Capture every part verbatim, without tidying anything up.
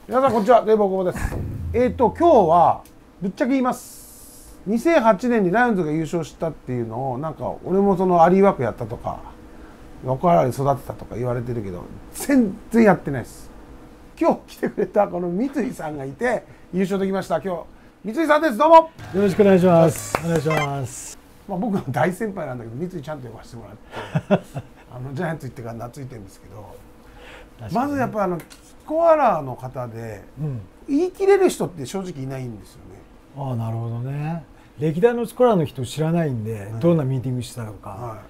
皆さんこんにちは、レイボー久保です。えっと今日はぶっちゃけ言います。にせんはちねんにライオンズが優勝したっていうのをなんか俺もそのアリーワークやったとか横原で育てたとか言われてるけど全然やってないです。今日来てくれたこの三井さんがいて優勝できました。今日三井さんです。どうもよろしくお願いします。お願いします。 まあ僕の大先輩なんだけど三井ちゃんと呼ばせてもらってあのジャイアンツ行ってから懐いてるんですけど、まずやっぱりあのコアラの方で、うん、言い切れる人って正直いないんですよね。 ああ、なるほどね。歴代のスコアラの人知らないんで、はい、どんなミーティングしたのか、はい、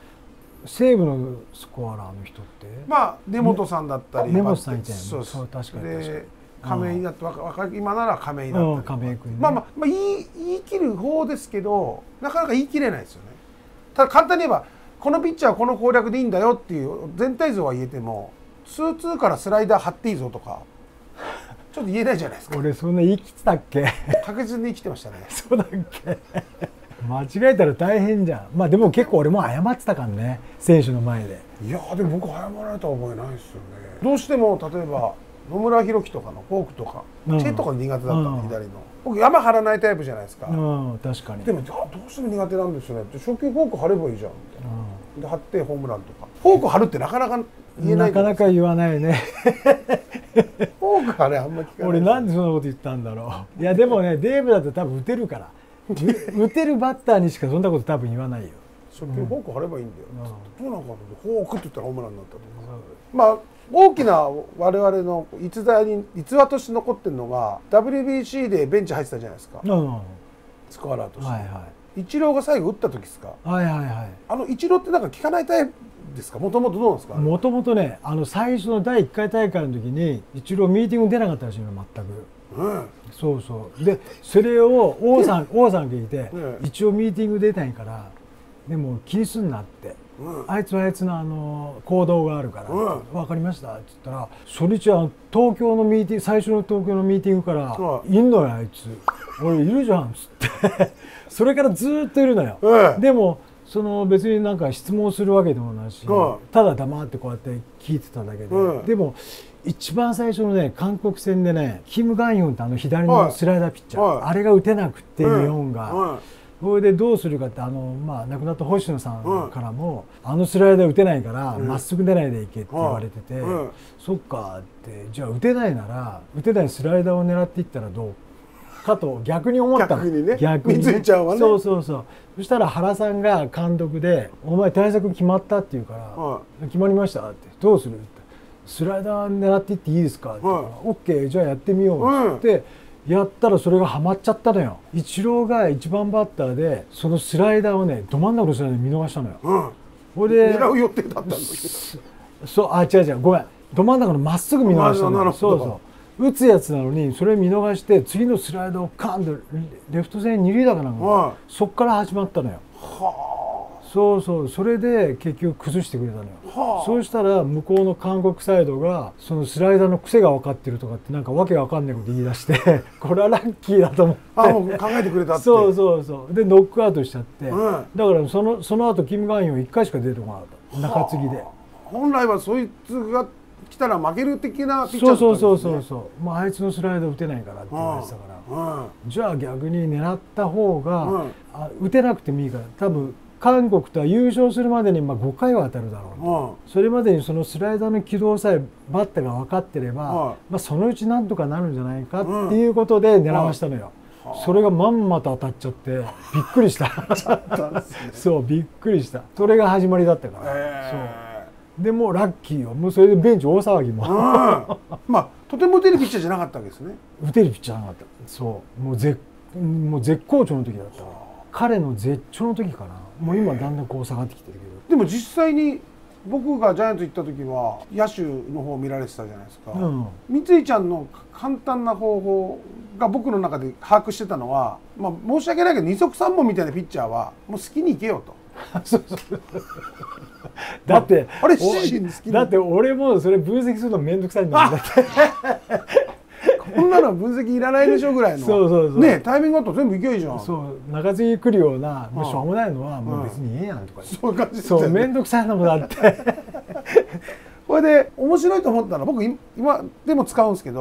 西武のスコアラの人ってまあ根本さんだったり、 根本さんいて、 そうそう、 確かに確かに亀井だって若今なら亀井だったり、うん、 亀井君、ね、 まあまあ、まあ、言い言い切る方ですけどなかなか言い切れないですよね。ただ簡単に言えばこのピッチャーはこの攻略でいいんだよっていう全体像は言えてもツーツーからスライダー張っていいぞとかちょっと言えないじゃないですか。 俺そんな言い切ってたっけ？ 確実に生きてましたね。 そうだっけ？間違えたら大変じゃん。まあでも結構俺も謝ってたからね、選手の前で。 いやでも僕謝られた覚えないですよね。どうしても例えば野村弘樹とかのフォークとか、うん、チェとか苦手だったの、うん、左の。僕山張らないタイプじゃないですか。 うん、確かに。 でもどうしても苦手なんですよね。初球フォーク張ればいいじゃんみたいな。うん、で張ってホームランとか。フォーク張るってなかなか言えない。 なかなか言わないね。 フォークはねあんま聞かない。 俺なんでそんなこと言ったんだろう。いやでもねデーブだと多分打てるから。打てるバッターにしかそんなこと多分言わないよ。 初球フォーク張ればいいんだよ。どうなんかフォークって言ったらホームランになったとか。まあ大きな我々の逸材に逸話として残ってるのが ダブリュービーシー でベンチ入ってたじゃないですか。スコアラーとして。はいはい、イチローが最後打った時ですか。 はいはいはい。あのイチローってなんか聞かないタイプですか。もともとどうなんですか。 もともとね、あの最初のだいいっかい大会の時にイチローミーティング出なかったらしいの全く。うん、そうそうでそれを王さん王さんが聞いて、うん、一応ミーティング出ないからでも気にすんなって、うん、あいつはあいつのあの行動があるから、うん、分かりましたって言ったら初日は東京のミーティング最初の東京のミーティングから「うん、いんのよあいつ俺いるじゃん」っつってそれからずっといるのよ、うん、でもその別になんか質問するわけでもないし、うん、ただ黙ってこうやって聞いてただけで、うん、でも一番最初のね韓国戦でねキム・ガンヨンってあの左のスライダーピッチャー、はい、あれが打てなくて日本が、はい、それでどうするかってあの、まあ、亡くなった星野さんからも、はい、あのスライダー打てないからま、っすぐ出ないでいけって言われてて、はい、そっかってじゃあ打てないなら打てないスライダーを狙っていったらどうかと逆に思ったの。 逆にね。 逆にね。 三井ちゃんはね。 そうそうそう。そしたら原さんが監督で「お前対策決まった?」って言うから「はい、決まりました」って「どうする?」って「スライダー狙っていっていいですか?」って言ったら「オッケーじゃあやってみよう」って、うん、やったらそれがハマっちゃったのよ。イチローが一番バッターでそのスライダーをねど真ん中のスライダー見逃したのよ。うん、 それで狙う予定だったんだけど。 そうあ違う違うごめんど真ん中のまっすぐ見逃したのよ。そうそう打つやつなのにそれ見逃して次のスライダーをカンとレフト線二塁打かなんか、はい、そっから始まったのよ。はあ、そうそうそれで結局崩してくれたのよ。はあ、そうしたら向こうの韓国サイドがそのスライダーの癖が分かってるとかってなんかわけわかんないこと言い出してこれはラッキーだと思ってあもう考えてくれたってそうそうそうでノックアウトしちゃって、うん、だからそのその後キム・ガンヨンいっかいしか出てこなかった中継ぎで。はあ、 本来はそいつが来たら負ける的なピッチャーだったんですね。そうそうそうそうもうあいつのスライダー打てないからって言われてたから、うんうん、じゃあ逆に狙った方が、うん、あ打てなくてもいいから多分韓国とは優勝するまでにまあごかいは当たるだろうと、うん、それまでにそのスライダーの軌道さえバッターが分かってれば、うんまあ、そのうちなんとかなるんじゃないかっていうことで狙わしたのよ。うん、それがまんまと当たっちゃってびっくりした。そうびっくりした。それが始まりだったから。そうでもラッキーよ。もうそれでベンチ大騒ぎも。 まあとても打てるピッチャーじゃなかったわけですね。 打てるピッチャーじゃなかった。そうもう絶もう絶好調の時だった。彼の絶頂の時かな。もう今だんだんこう下がってきてるけど。 でも実際に僕がジャイアンツ行った時は野手の方を見られてたじゃないですか。うん、三井ちゃんの簡単な方法が僕の中で把握してたのは、まあ申し訳ないけど二足三本みたいなピッチャーはもう好きに行けよと。そうそうだってあれ七時に好きだって俺もそれ分析するのめんどくさいんだもんだってこんなの分析いらないでしょぐらいのそうそうそうねタイミングあったら全部いけばいいじゃん。 そう中継ぎ来るようなもうしょうもないのはもう別にええやんとか、 うん、そういう感じそうめんどくさいのもだってこれで面白いと思ったのは僕今でも使うんですけど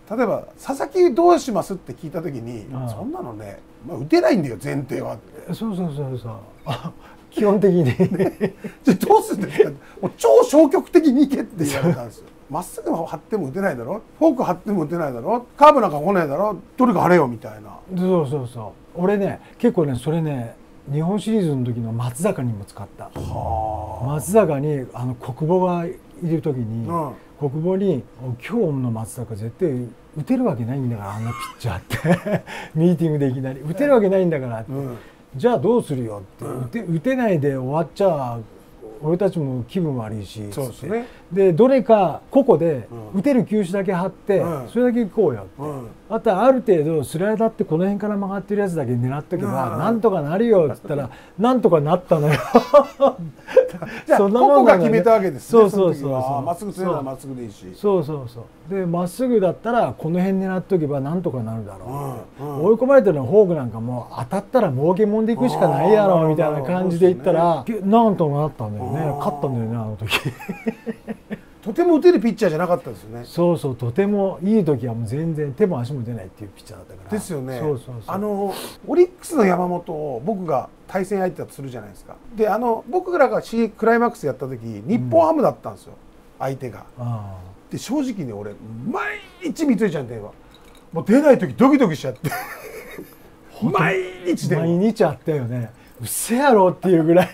例えば「佐々木どうします?」って聞いた時に「そんなのね、まあ、打てないんだよ前提は」って。 そうそうそうそう基本的にねじゃあどうするんですか、もう超消極的にいけって言われたんですよ。まっすぐ張っても打てないだろ、フォーク張っても打てないだろ、カーブなんか来ないだろ、どれか張れよみたいな。 そうそうそう。俺ね結構ねそれね日本シリーズの時の松坂にも使った。松坂にあの国母がいる時に、うん、国母に「今日の松坂絶対打てるわけないんだからあんなピッチャー」ってミーティングでいきなり「打てるわけないんだから」って。うん、じゃあどうするよって、うん、打て、打てないで終わっちゃ俺たちも気分悪いし、 そうですね、 でどれか個々で打てる球種だけ張って、うん、それだけ行こうよって、うん、あとはある程度スライダーってこの辺から曲がってるやつだけ狙っとけば、うん、なんとかなるよっつったらなんとかなったのよじゃあ個々が決めたわけですね。 そうそうそうそう、 まっすぐ強いのはまっすぐでいいし、 そうそうそう、でまっすぐだったらこの辺狙っとけばなんとかなるだろう、うんうん、追い込まれてるのフォークなんかもう当たったら儲けもんでいくしかないやろみたいな感じで言ったら、ね、なんとかなったんだよね、勝ったんだよねあの時とても打てるピッチャーじゃなかったですよね。 そうそう、とてもいい時はもう全然手も足も出ないっていうピッチャーだったから。 ですよね。 そうそうそう、 あのオリックスの山本を僕が対戦相手だとするじゃないですか。であの僕らがクライマックスやった時日本ハムだったんですよ、うん、相手が。で正直ね俺毎日三井ちゃん電話もう出ない時ドキドキしちゃって毎日電話毎日あったよね。うっせやろっていうぐらい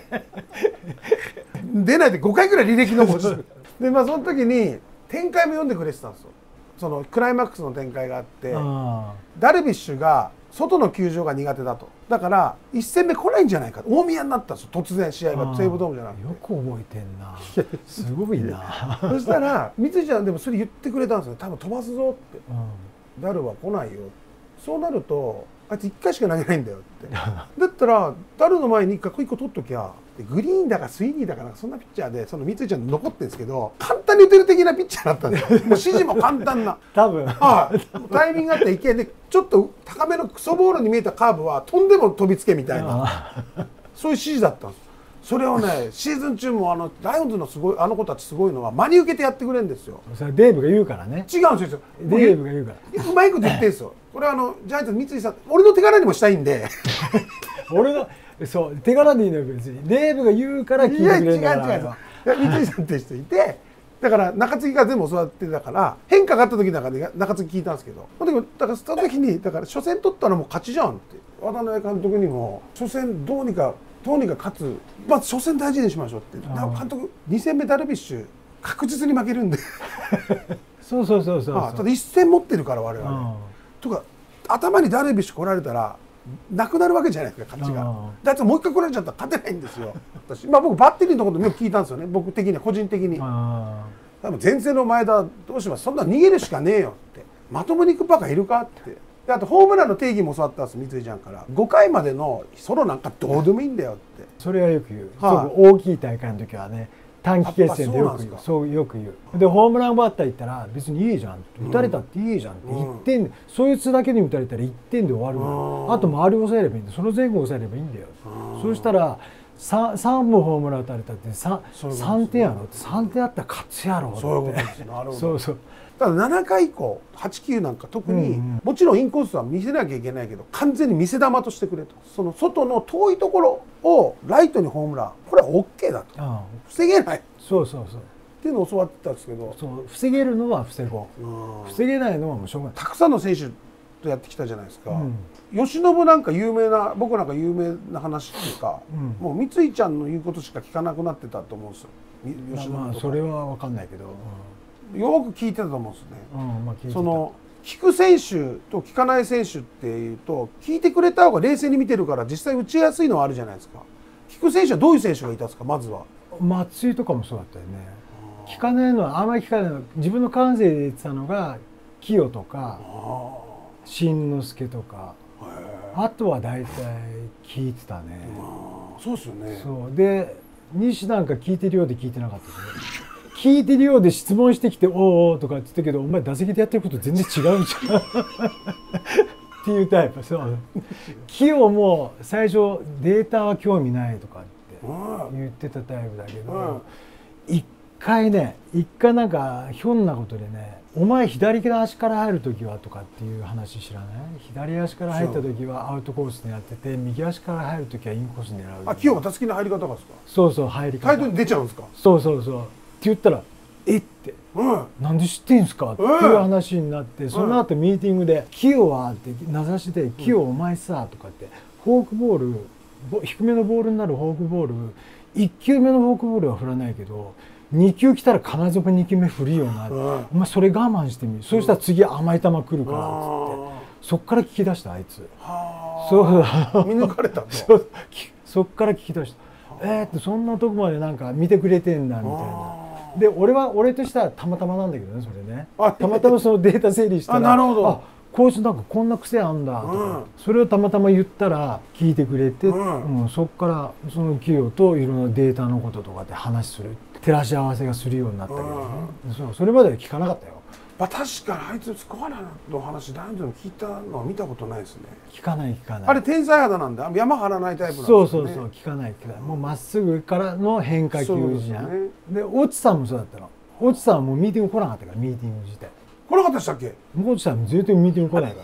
出ないでごかいぐらい履歴残してでまあその時に展開も読んでくれてたんですよ。そのクライマックスの展開があってダルビッシュが外の球場が苦手だと、だからいっ戦目来ないんじゃないか、大宮になったんですよ突然試合が西武ドームじゃなくて。 よく覚えてんなすごいなそしたら三井ちゃんでもそれ言ってくれたんですよ。多分飛ばすぞって、うん、ダルは来ないよ、そうなるとあいついっかいしか投げないんだよってだったらダルの前にいっかいいっこ取っときゃ、グリーンだかスインギーだかなんかそんなピッチャーでその三井ちゃん残ってるんですけど簡単に打てる的なピッチャーだったんですよもう指示も簡単な多分はい、タイミングがあっていけでちょっと高めのクソボールに見えたカーブは飛んでも飛びつけみたいなそういう指示だったんです。それをねシーズン中もあのライオンズのすごいあの子たちすごいのは真に受けてやってくれるんですよ。 それデーブが言うからね。 違うんですよ。 デーブが言うからうまいこと言ってるんですよ。これはあのジャイアンツの三井さん俺の手柄にもしたいんで俺のそう手柄でいいのよ別に。デーブが言うから聞いてくれるんだから。 いや違う違う。三井さんって人いてだから中継ぎが全部教わってたから変化があった時なんかで中継ぎ聞いたんですけど、だからその時にだから初戦取ったらもう勝ちじゃんって渡辺監督にも初戦どうにかどうにか勝つ、まず初戦大事にしましょうって監督に戦目ダルビッシュ確実に負けるんでそうそうそうそう、 ああただいち戦持ってるから我々とか頭にダルビッシュ来られたらなくなるわけじゃないですか勝ちが。だいつもう一回来られちゃったら勝てないんですよ私、まあ、僕バッテリーのこともよく聞いたんですよね僕的には個人的に。多分前線の前田どうします、そんな逃げるしかねえよってまともに行くバカいるかって。であとホームランの定義も教わったんです三井ちゃんから。ごかいまでのソロなんかどうでもいいんだよって。 それはよく言う、はい、大きい大会の時はね短期決戦でよく言う、そうよく言う。でホームランバッター行ったら別にいいじゃん、打たれたっていいじゃんって、うん、いってんそいつだけに打たれたらいってんで終わるから、うん、あと周りを抑えればいいんだよ、その前後を抑えればいいんだよ、うん、そうしたら 3, さんぼんホームラン打たれたって 3, さんてんやろってさんてんあったら勝つやろって。 そういうことです。なるほど。 そうそう。 ただななかい以降はちきゅうなんか特に、うんうん、もちろんインコースは見せなきゃいけないけど完全に見せ球としてくれと。その外の遠いところをライトにホームランこれは OK だと、うん、防げない。 そうそうそうっていうのを教わってたんですけど、 そう防げるのは防ごう、うん、防げないのはもうしょうがない。 たくさんの選手とやってきたじゃないですか、うん、由伸なんか有名な僕なんか有名な話っていうか、うん、もう三井ちゃんの言うことしか聞かなくなってたと思うんですよ由伸とか。 まあそれは分かんないけど、 うん、よく聞いてたと思うんですね、 うんまあ、聞いてた。 その聞く選手と聞かない選手っていうと聞いてくれた方が冷静に見てるから実際打ちやすいのはあるじゃないですか。聞く選手はどういう選手がいたんですか。まずは松井とかもそうだったよね。聞かないのはあんまり聞かないのは自分の感性で言ってたのが清とか新之助とか、あとは大体聞いてたね。 そうですよね。 そうで西なんか聞いてるようで聞いてなかったですね。聞いてるようで質問してきて「おおお」とかって言ったけどお前打席でやってること全然違うじゃんっていうタイプ。そう清も最初データは興味ないとかって言ってたタイプだけど、一回ね一回なんかひょんなことでねお前左の足から入る時はとかっていう話知らない？左足から入った時はアウトコース狙ってて、右足から入る時はインコース狙う。 あ、清はたすきの入り方がですか？ そうそう、入り方。 タイトルに出ちゃうんですか？ そうそうそう。って言ったら、えって、うん、なんで知ってんすかっていう話になって、うん、その後ミーティングで「清は」って名指しで「清お前さ」とかってフォークボール、低めのボールになるフォークボール、いっきゅうめのフォークボールは振らないけどにきゅう来たら必ずにきゅうめ振るよな、うん、お前それ我慢してみる、そうしたら次甘い球来るからっつって、そっから聞き出したあいつ。そう見抜かれたそそっから聞き出した。えーってそんなとこまでなんか見てくれてんだみたいな。で俺は俺としてはたまたまなんだけどね、それね、たまたまそのデータ整理したら、 あ、なるほど、 あ、こいつなんかこんな癖あんだとか、うん、それをたまたま言ったら聞いてくれて、うんうん、そっからその企業といろんなデータのこととかで話する、照らし合わせがするようになったけどね、うん、そうそれまでは聞かなかったよ。 まあ、確かにあいつスコアラの話男女に聞いたのは見たことないですね。 聞かない聞かない。 あれ天才肌なんだ、山張らないタイプなんですね。 そうそうそう、聞かない聞かない。もうまっすぐからの変化球じゃん。で、越智さんもそうだったの。越智さんはもうミーティング来なかったから、ミーティング自体来なかったでしたっけ？ 越智さんも絶対ミーティング来ないから。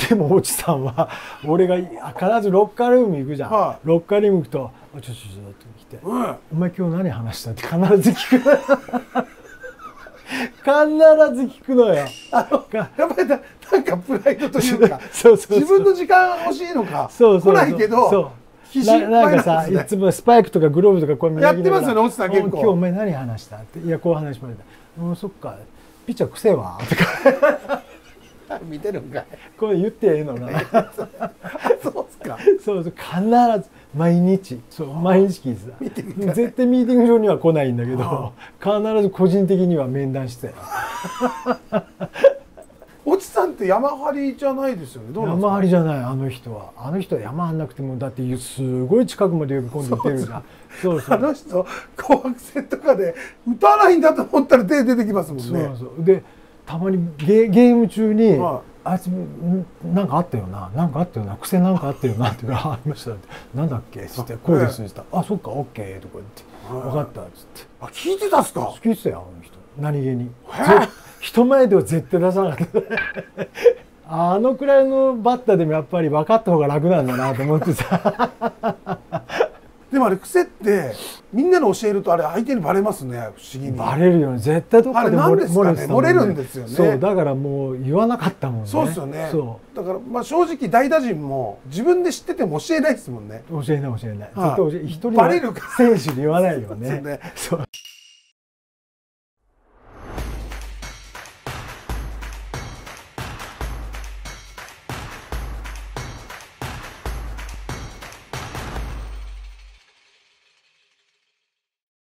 でも越智さんは俺が必ずロッカールーム行くじゃん、はい、ロッカールーム行くと「ちょちょちょ」って来て、うん「お前今日何話した?」って必ず聞く必ず聞くのよ。 あのやっぱりなんかプライドというかそうそうそう、自分の時間が欲しいのか、そうそうそう、来ないけどそう必死いっぱいなんですね。 なんかさ、いつもスパイクとかグローブとかこうやってますよね、落ちた結構。 今日お前何話したって、いやこう話しました。うん、そっか、ピッチャー癖はとか見てるんかい。 これ言ってええのな。 そうっすか。 そうそう、必ず毎日、そう毎日聞いてた。絶対ミーティング上には来ないんだけど、必ず個人的には面談してた。 越智さんって山張りじゃないですよね。どうなんですか？ 山張りじゃない、あの人は。あの人は山張んなくてもだってすごい近くまで呼び込んで打てるじゃん。 そうそう。あの人紅白戦とかで打たないんだと思ったら手出てきますもんね。 そうそう。でたまにゲゲーム中に、はい、あいつなんかあったよな、なんかあったよな、癖なんかあったよなって言うから「ありました」って「なんだっけ?」っつって「こうです」って言ったら「あ、そっか、オッケー」とか言って「分かった」っつって。 あ、聞いてたっすか？ 聞いてたよ、あの人。何気に人前では絶対出さなかったあのくらいのバッターでもやっぱり分かった方が楽なんだなと思ってさでもあれ癖ってみんなの教えるとあれ相手にバレますね、不思議に。 バレるよね、絶対どっかで漏れ漏れ、ね、漏れるんですよね。 そうだからもう言わなかったもんね。 そうですよね。そうだからまあ正直代打陣も自分で知ってても教えないですもんね。 教えない教えない。絶対教え一人の選手に言わないよね。そう。